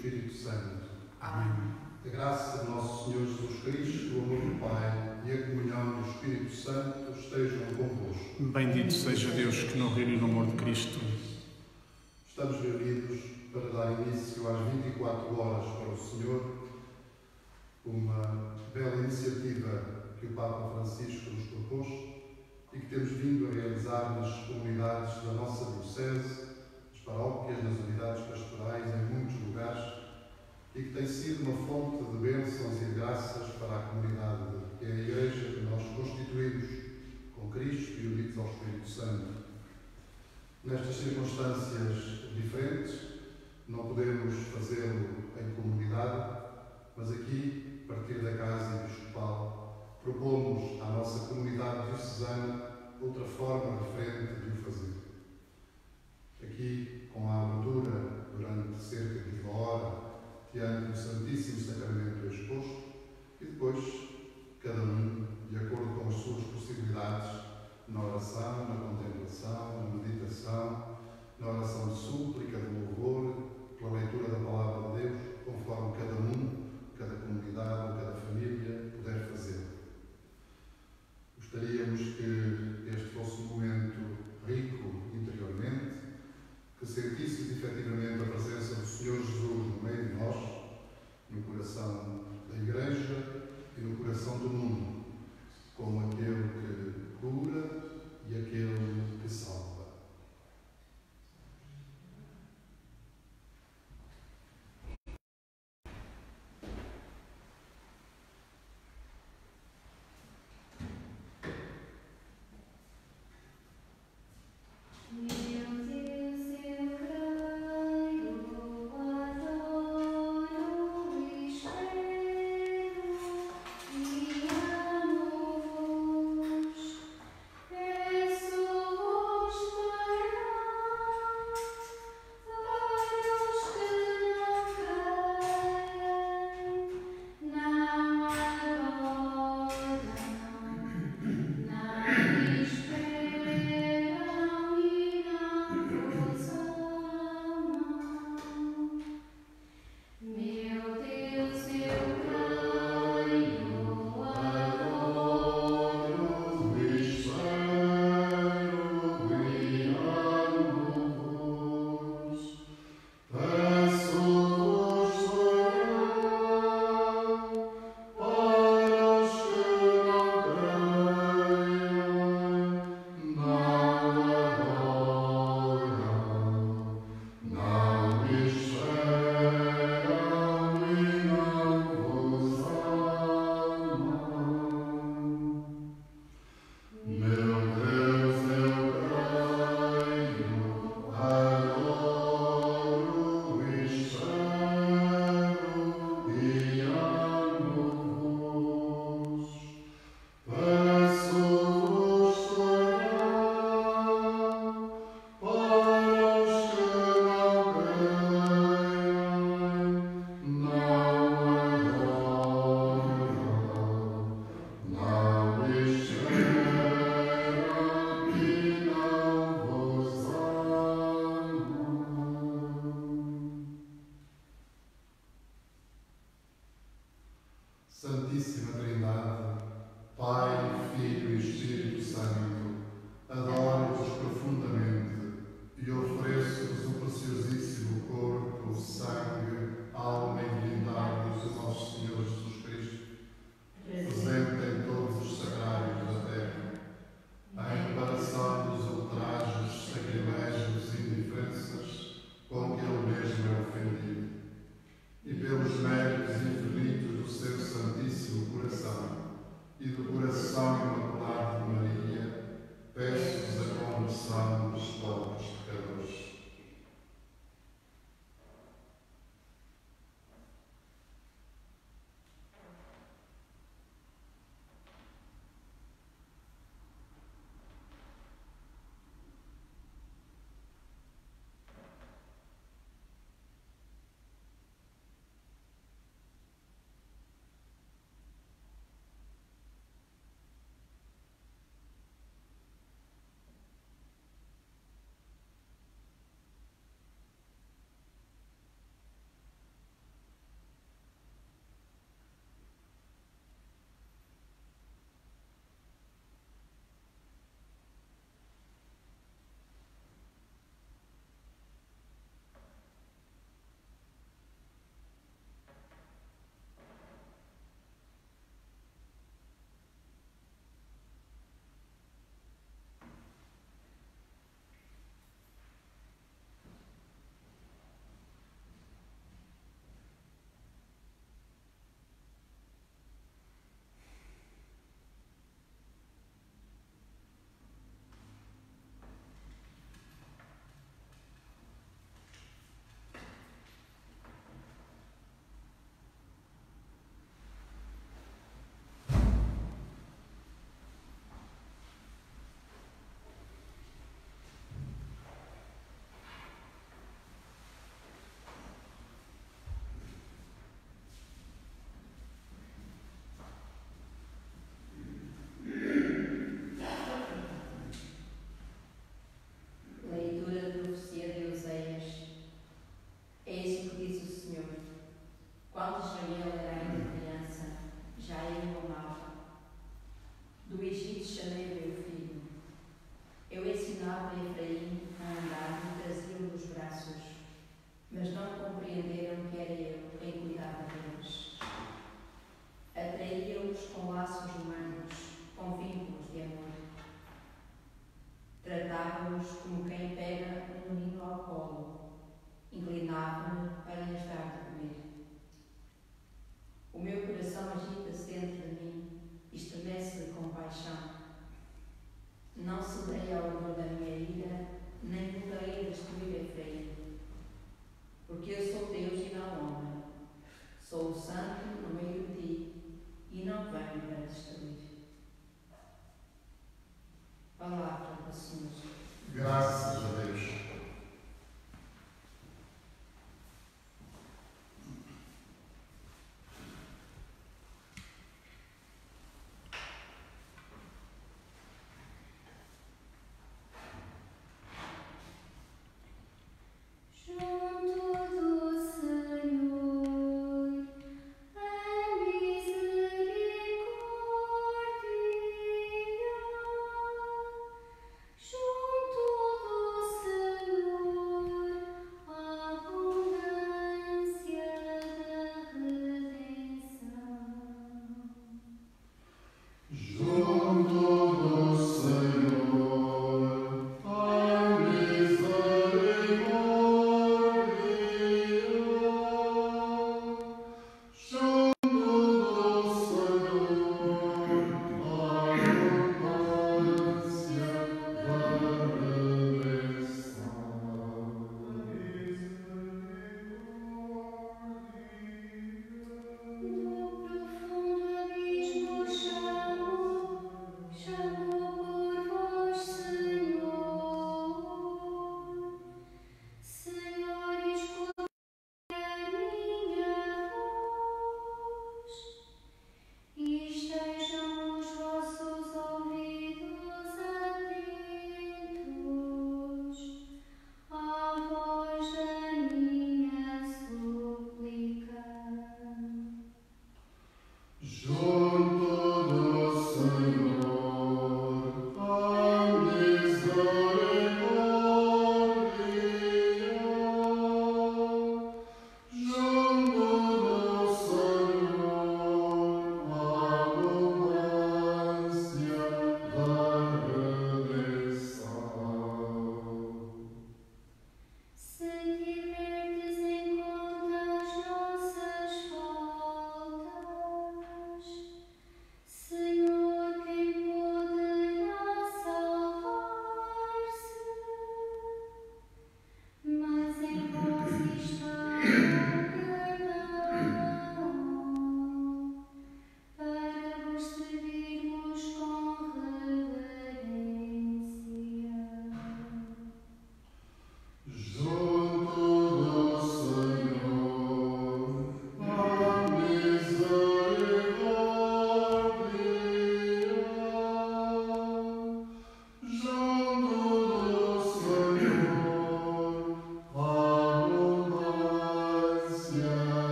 Espírito Santo. Amém. A graça de nosso Senhor Jesus Cristo, o amor do Pai e a comunhão do Espírito Santo estejam convosco. Bendito seja Deus que nos reuniu no amor de Cristo. Estamos reunidos para dar início às 24 horas para o Senhor, uma bela iniciativa que o Papa Francisco nos propôs e que temos vindo a realizar nas comunidades da nossa diocese, nas paróquias, nas unidades pastorais, em muitos lugares, e que tem sido uma fonte de bênçãos e de graças para a comunidade que é a Igreja que nós constituímos com Cristo e unidos ao Espírito Santo. Nestas circunstâncias diferentes, não podemos fazê-lo em comunidade, mas aqui, a partir da Casa Episcopal, propomos à nossa comunidade diocesana outra forma diferente de o fazer. Aqui, com a abertura, durante cerca de uma hora, diante do Santíssimo Sacramento exposto, e depois, cada um, de acordo com as suas possibilidades, na oração, na contemplação, na meditação, na oração de súplica, de louvor, pela leitura da Palavra de Deus, conforme cada um, cada comunidade, cada família puder fazer. Gostaríamos que este fosse um momento rico interiormente, que sentíssemos efetivamente a presença do Senhor Jesus no meio de nós, no coração da Igreja e no coração do mundo, como aquele que cura e aquele que salva. Amo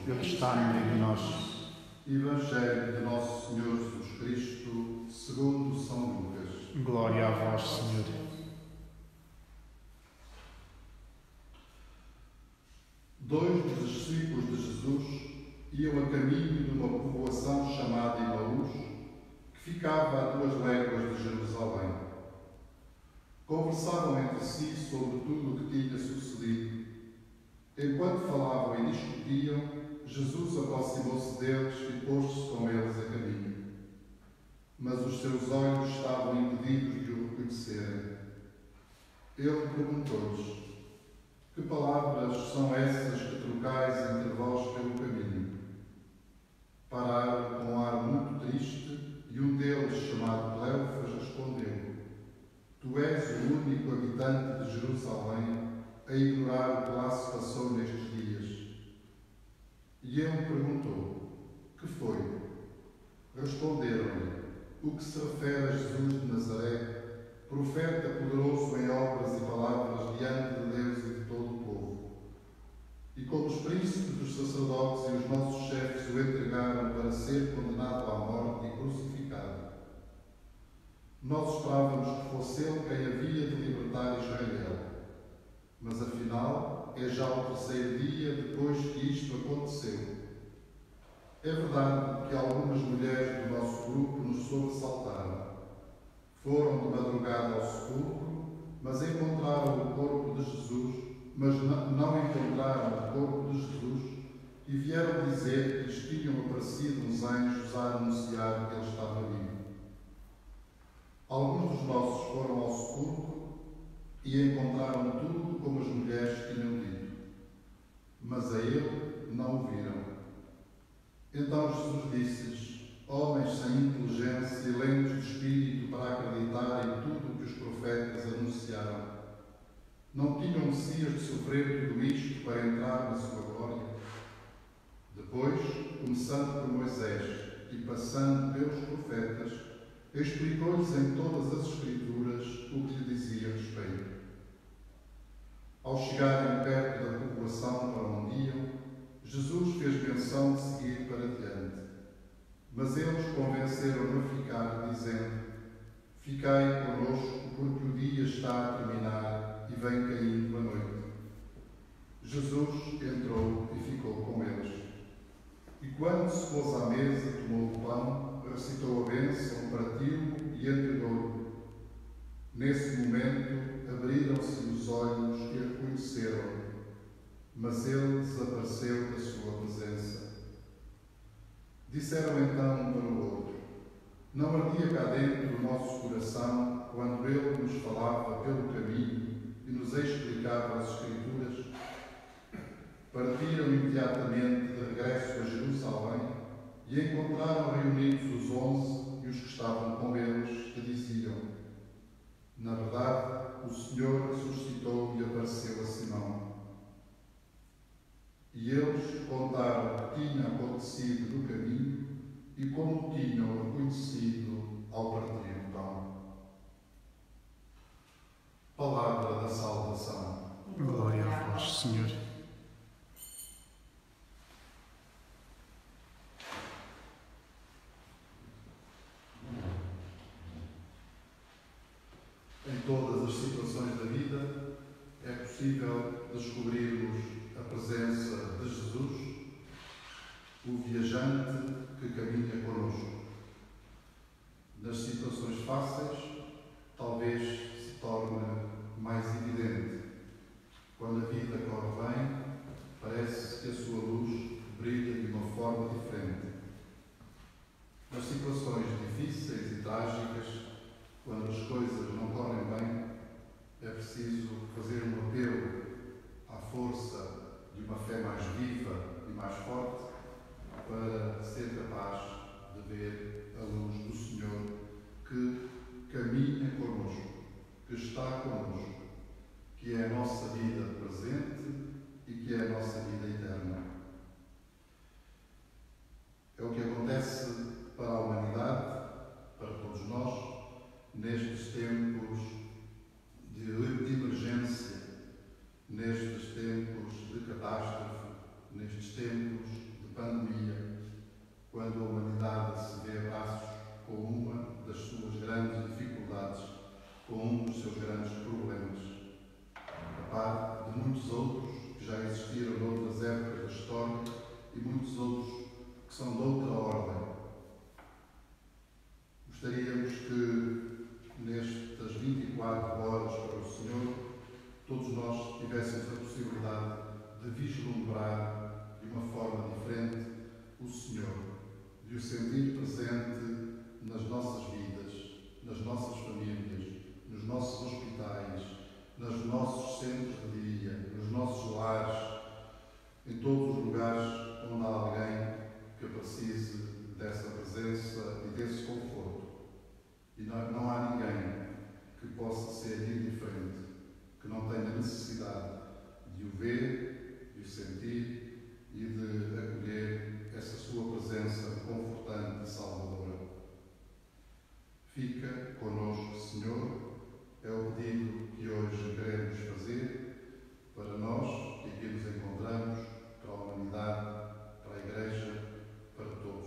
Ele está no meio de nós. Evangelho de Nosso Senhor Jesus Cristo, segundo São Lucas. Glória a vós, Senhor. Dois dos discípulos de Jesus iam a caminho de uma povoação chamada Emaús, que ficava a 2 léguas de Jerusalém. Conversavam entre si sobre tudo o que tinha sucedido. Enquanto falavam e discutiam, Jesus aproximou-se deles e pôs-se com eles a caminho. Mas os seus olhos estavam impedidos de o reconhecerem. Ele perguntou-lhes: que palavras são essas que trocais entre vós pelo caminho? Pararam com um ar muito triste e um deles, chamado Cleofas, respondeu: tu és o único habitante de Jerusalém a ignorar o que lá se passou nestes dias. E ele perguntou: que foi? Responderam-lhe: o que se refere a Jesus de Nazaré, profeta poderoso em obras e palavras diante de Deus e de todo o povo. E como os príncipes dos sacerdotes e os nossos chefes o entregaram para ser condenado à morte e crucificado. Nós esperávamos que fosse ele quem havia de libertar Israel. Mas afinal, é já o 3º dia depois que isto aconteceu. É verdade que algumas mulheres do nosso grupo nos sobressaltaram. Foram de madrugada ao sepulcro, mas encontraram o corpo de Jesus, mas não encontraram o corpo de Jesus e vieram dizer que lhes tinham aparecido uns anjos a anunciar que ele estava vivo. Alguns dos nossos foram ao sepulcro e encontraram tudo como as mulheres tinham dito, mas a ele não o viram. Então Jesus disse-lhes: homens sem inteligência e lentos de espírito para acreditar em tudo o que os profetas anunciaram. Não tinham o Messias de sofrer tudo isto para entrar na sua glória? Depois, começando por Moisés e passando pelos profetas, explicou-lhes em todas as Escrituras o que lhe dizia respeito. Ao chegarem perto da povoação para onde iam, Jesus fez menção de seguir para diante. Mas eles convenceram-no a ficar, dizendo: ficai conosco, porque o dia está a terminar e vem caindo a noite. Jesus entrou e ficou com eles. E quando se pôs à mesa, tomou o pão, recitou a bênção, partiu e entregou-lhe. Nesse momento, abriram-se os olhos e reconheceram-no, mas ele desapareceu da sua presença. Disseram então um para o outro: não ardia cá dentro o nosso coração quando ele nos falava pelo caminho e nos explicava as Escrituras? Partiram imediatamente de regresso a Jerusalém e encontraram reunidos os 11 e os que estavam com eles, que diziam: na verdade, o Senhor ressuscitou e apareceu a Simão. E eles contaram o que tinha acontecido no caminho e como o tinham reconhecido ao partir o pão. Palavra da salvação. Glória a vós, Senhor. Em todas as situações da vida é possível descobrirmos a presença de Jesus, o viajante que caminha conosco. Nas situações fáceis, talvez se torne mais evidente. Quando a vida corre bem, parece que a sua luz brilha de uma forma diferente. Nas situações difíceis e trágicas, quando as coisas não correm bem, é preciso fazer um apelo à força de uma fé mais viva e mais forte para ser capaz de ver a luz do Senhor que caminha connosco, que está connosco, que é a nossa vida presente e que é a nossa vida eterna. É o que acontece para a humanidade, para todos nós, nestes tempos de emergência, nestes tempos de catástrofe, nestes tempos par de muitos outros que já existiram noutras épocas da história e muitos outros que são de outra ordem. Gostaríamos que nestas 24 horas para o Senhor, todos nós tivéssemos a possibilidade de vislumbrar de uma forma diferente o Senhor, de o sentir presente nas nossas vidas, nas nossas famílias, nos nossos hospitais, nos nossos centros de dia, nos nossos lares, em todos os lugares onde há alguém que precise dessa presença e desse conforto. E não há ninguém que possa ser indiferente, que não tenha necessidade de o ver, de o sentir e de acolher essa sua presença confortante e salvadora. Fica connosco, Senhor, é o pedido que hoje queremos fazer para nós que aqui nos encontramos, para a humanidade, para a Igreja, para todos.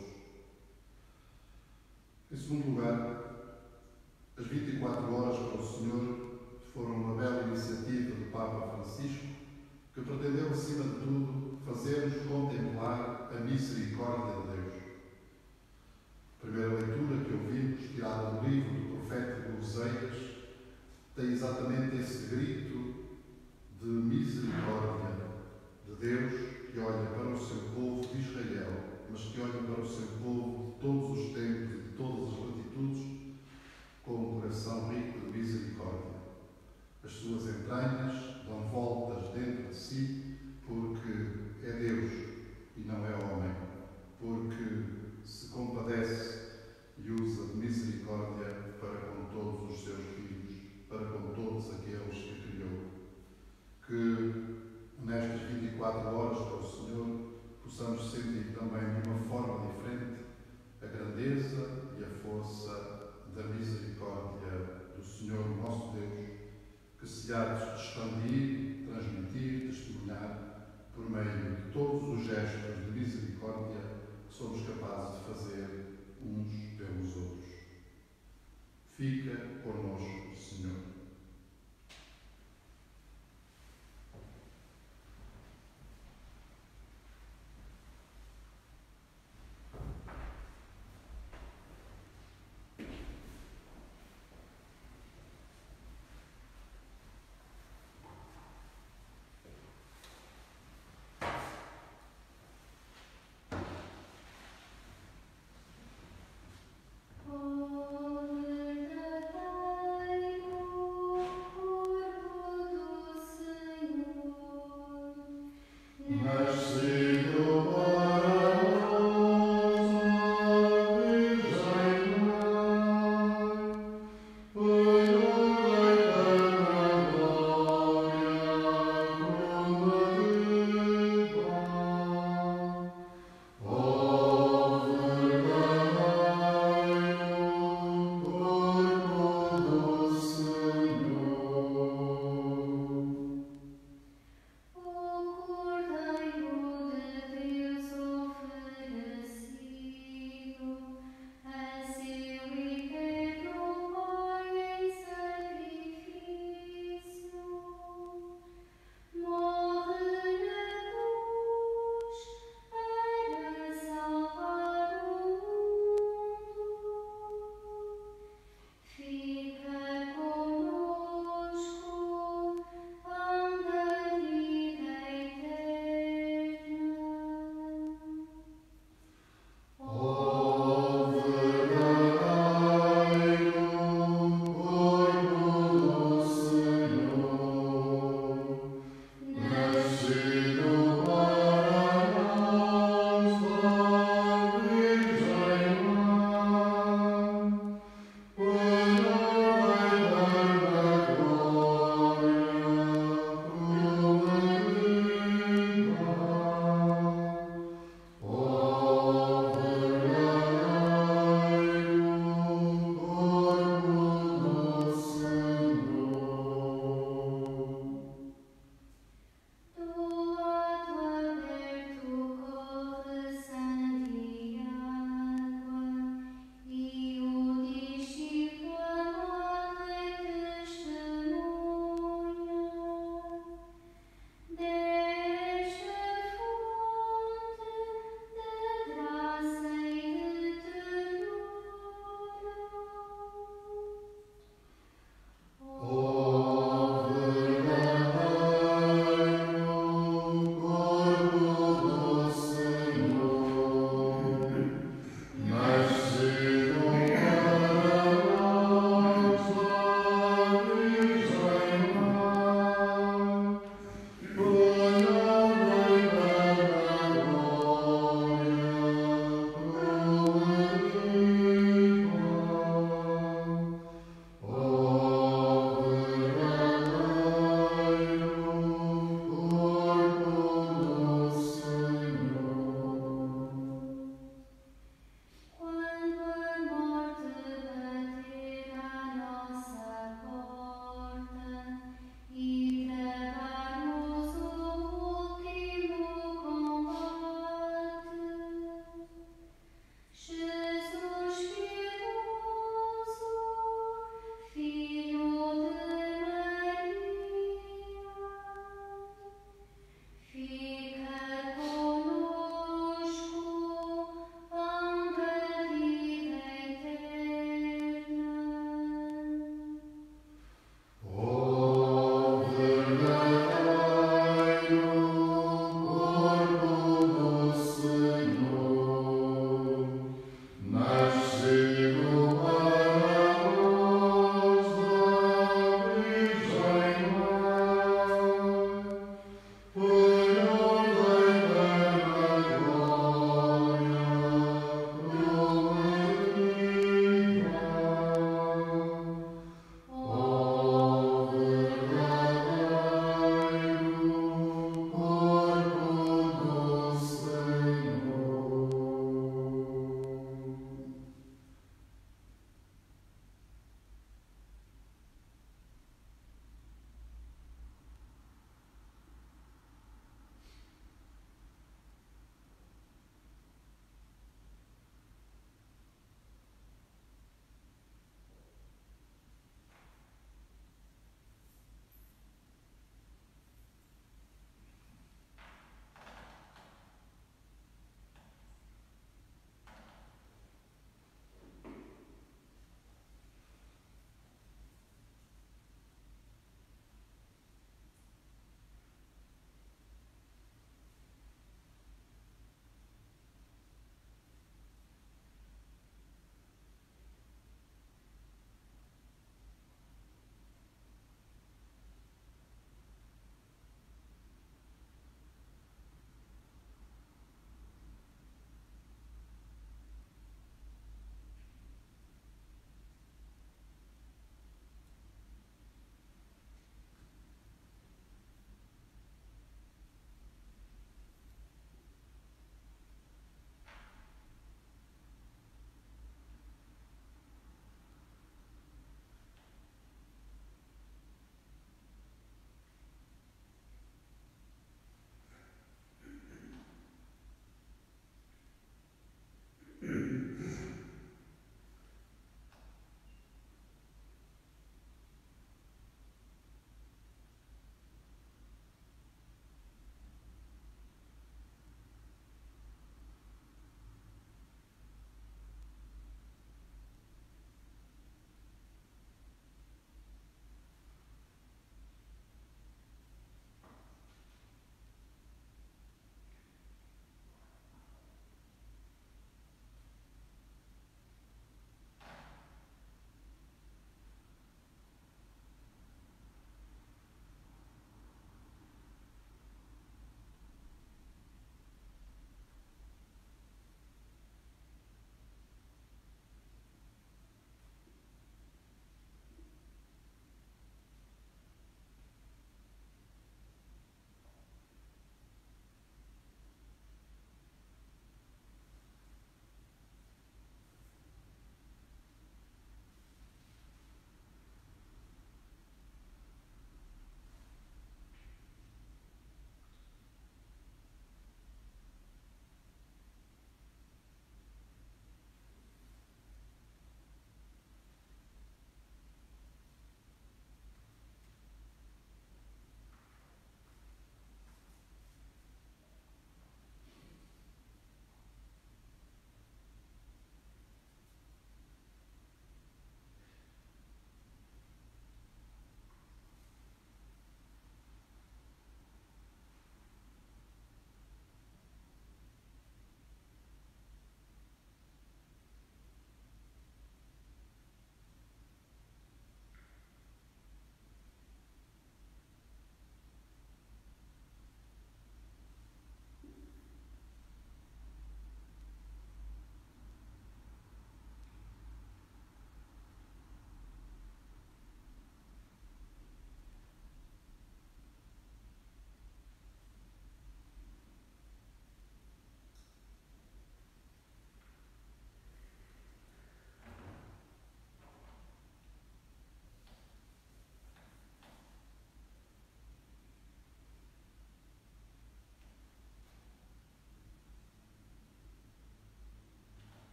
Em segundo lugar, as 24 horas para o Senhor foram uma bela iniciativa do Papa Francisco, que pretendeu, acima de tudo, fazer-nos contemplar a misericórdia de Deus. A primeira leitura que ouvimos, tirada do livro do profeta Oseias, tem exatamente esse grito de misericórdia de Deus, que olha para o seu povo de Israel, mas que olha para o seu povo de todos os tempos e de todas as latitudes, com um coração rico de misericórdia. As suas entranhas dão voltas dentro de si, porque é Deus e não é homem, porque se compadece e usa de misericórdia para com todos os seus filhos, para com todos aqueles que criou. Que nestas 24 horas para o Senhor possamos sentir também de uma forma diferente a grandeza e a força da misericórdia do Senhor, nosso Deus, que se há de expandir, transmitir, testemunhar por meio de todos os gestos de misericórdia que somos capazes de fazer uns pelos outros. Fica connosco, Senhor. Oh,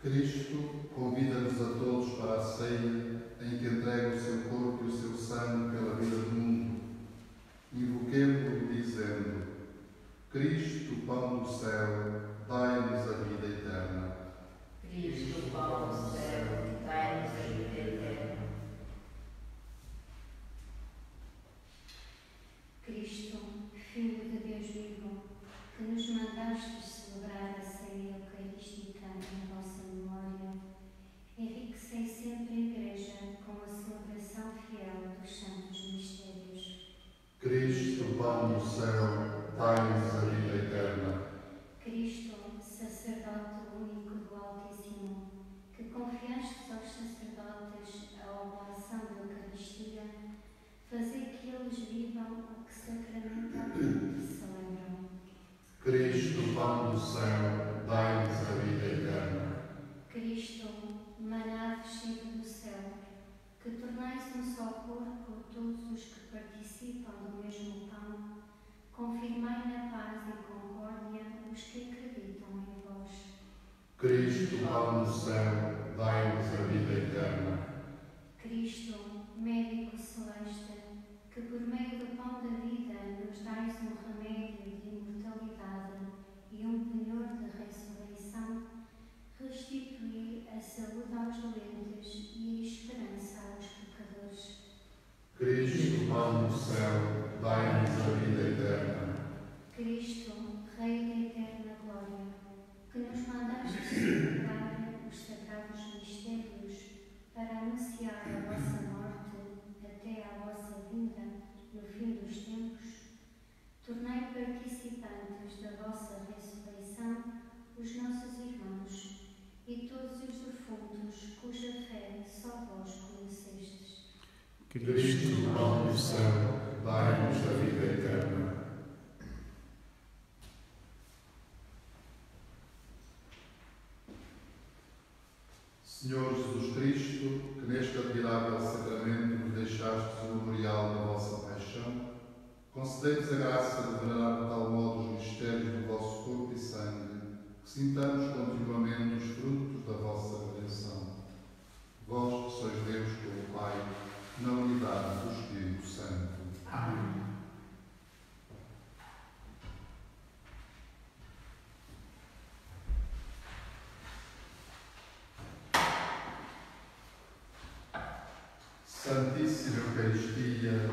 Cristo convida-nos a todos para a ceia em que entrega o seu corpo e o seu sangue pela vida do mundo. Invoquemo-lo dizendo: Cristo, pão do céu, dai-nos a vida eterna. Cristo, pão do céu, dai-nos a vida eterna. Cristo, Filho de Deus vivo, que nos mandastes celebrar a ceia eucarística em vossa memória, enriquecei sempre a Igreja com a celebração fiel dos santos mistérios. Cristo, pão do céu, dai-nos a vida eterna. Cristo, sacerdote único do Altíssimo, que confiastes aos sacerdotes a oblação da Eucaristia, fazei que eles vivam o que sacramentalmente celebram. Cristo, pão do céu, dai-nos a vida eterna. Cristo, maná descido do céu, que tornais um só corpo todos os que participam do mesmo pão, confirmai na paz e concórdia os que acreditam em vós. Cristo, pão do céu, dai-nos a vida eterna. Cristo, médico celeste, que por meio do pão da vida nos dais um remédio de imortalidade e um penhor de ressurreição, restituí a saúde aos doentes e a esperança aos pecadores. Cristo, pão do céu, dai-nos a vida eterna. Cristo, Rei da eterna glória, que nos mandaste celebrar os sagrados mistérios para anunciar a vossa morte até à vossa vinda no fim dos tempos, tornai participantes da vossa ressurreição os nossos irmãos e todos os defuntos cuja fé só vós conhecestes. Cristo, pão do céu, dai-nos a vida eterna. Senhor Jesus Cristo, que neste admirável sacramento nos deixastes o memorial da vossa paixão, concedei-nos a graça de venerar de tal modo os mistérios do vosso corpo e sangue, que sintamos continuamente os frutos da vossa redenção. Vós que sois Deus com o Pai, na unidade do Espírito Santo. Amém. Santíssima Eucaristia,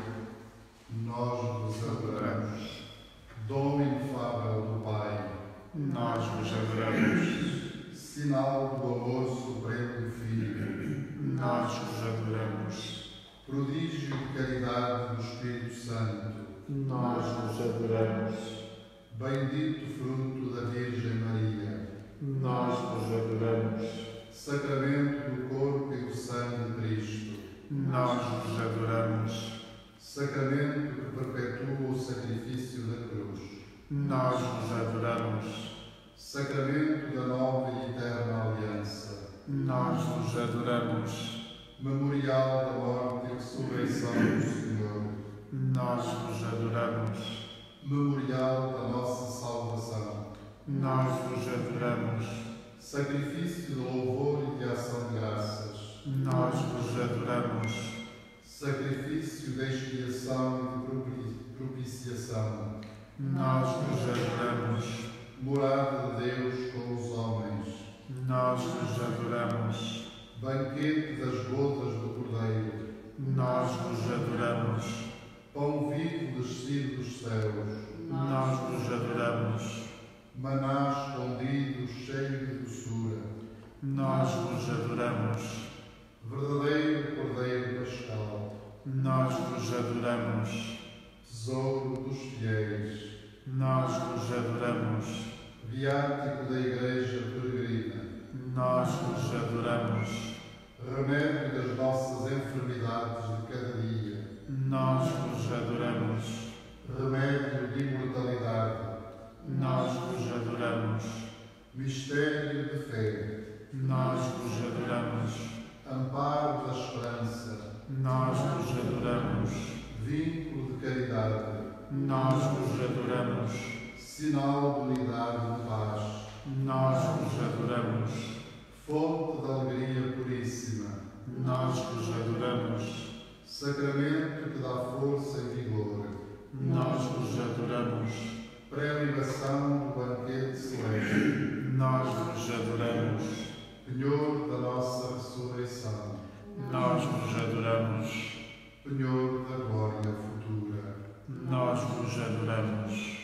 nós vos adoramos. Dom inefável do Pai, Nós vos adoramos. sinal do amor supremo do Filho, Nós vos adoramos. prodígio de caridade do Espírito Santo, Nós vos adoramos. bendito fruto da Virgem Maria, Nós vos adoramos. sacramento do corpo e do sangue de Cristo, Nós vos adoramos. sacramento que perpetua o sacrifício da cruz, Nós vos adoramos. sacramento da nova e eterna aliança, Nós vos adoramos. memorial da morte e ressurreição do Senhor, Nós vos adoramos. memorial da nossa salvação, Nós vos adoramos. sacrifício de louvor e de ação de graças, Nós vos adoramos. sacrifício de expiação e de propiciação, Nós vos adoramos. morada de Deus com os homens, Nós vos adoramos. banquete das bodas do Cordeiro, Nós vos adoramos. pão vivo descido dos céus, Nós vos adoramos. maná escondido cheio de doçura, Nós vos adoramos. verdadeiro Cordeiro Pascal, Nós vos adoramos. tesouro dos fiéis, Nós vos adoramos. viático da Igreja peregrina, Nós vos adoramos. remédio das nossas enfermidades de cada dia, Nós vos adoramos. remédio de imortalidade, Nós vos adoramos. mistério de fé, Nós vos adoramos. amparo da esperança, Nós vos adoramos. vínculo de caridade, Nós vos adoramos. sinal de unidade e de paz, Nós vos adoramos. fonte da alegria puríssima, nós vos adoramos, sacramento que dá força e vigor, nós vos adoramos, pré-libação do banquete celeste, nós vos adoramos, penhor da nossa ressurreição, nós vos adoramos, penhor da glória futura. nós vos adoramos.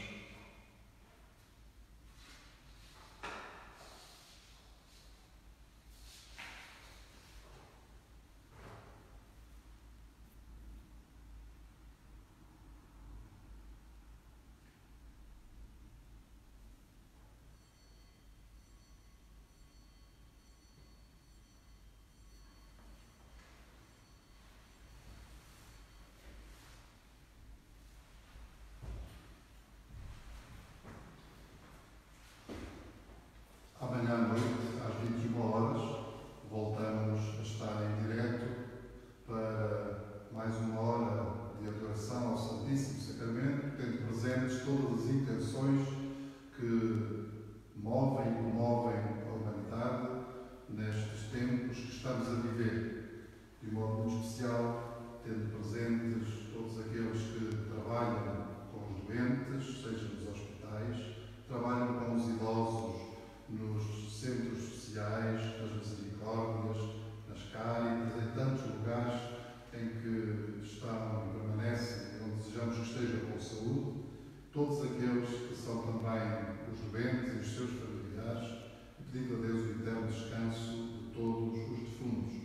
Amanhã à noite, às 21 horas, voltamos a estar em direto para mais uma hora de adoração ao Santíssimo Sacramento, tendo presentes todas as intenções que movem e comovem a humanidade nestes tempos que estamos a viver. De um modo muito especial, tendo presentes todos aqueles que trabalham com os doentes, seja nos hospitais, trabalham com os idosos, nos centros sociais, nas misericórdias, nas cáritas, em tantos lugares em que estão e permanecem, onde desejamos que estejam com saúde, todos aqueles que são também os doentes e os seus familiares, e pedindo a Deus o eterno descanso de todos os defuntos.